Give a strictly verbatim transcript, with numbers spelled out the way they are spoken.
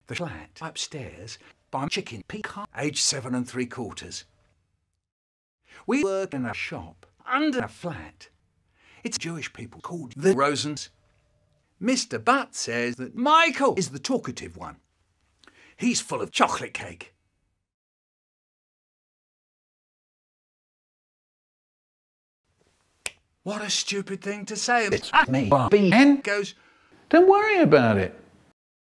the flat upstairs by Chicken Peacock, age seven and three quarters. We work in a shop under a flat. It's Jewish people called the Rosens. Mister Butt says that Michael is the talkative one. He's full of chocolate cake. What a stupid thing to say. It's me, Bobby. And goes, Don't worry about it.